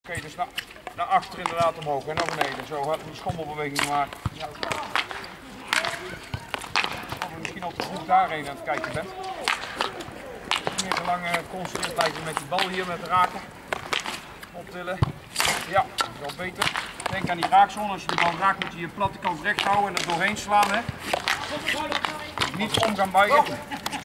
Oké, dus naar achter inderdaad omhoog en naar beneden. Zo gaat die schommelbeweging maken. Of je misschien al te vroeg daarheen aan het kijken bent. Meer te lang geconcentreerd blijven met die bal hier, met de raken. Optillen. Ja, dat is wel beter. Denk aan die raakzone. Als je de bal raakt moet je je platte kant recht houden en er doorheen slaan. Hè. Niet om gaan buigen.